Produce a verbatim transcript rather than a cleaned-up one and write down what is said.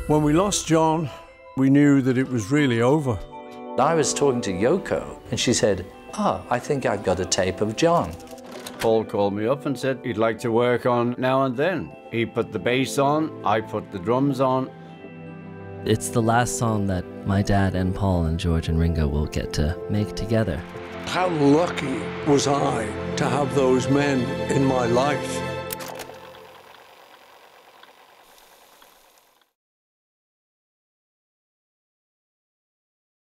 When we lost John, we knew that it was really over. I was talking to Yoko, and she said, ah, I think I've got a tape of John. Paul called me up and said he'd like to work on Now and Then. He put the bass on, I put the drums on. It's the last song that my dad and Paul and George and Ringo will get to make together. How lucky was I to have those men in my life?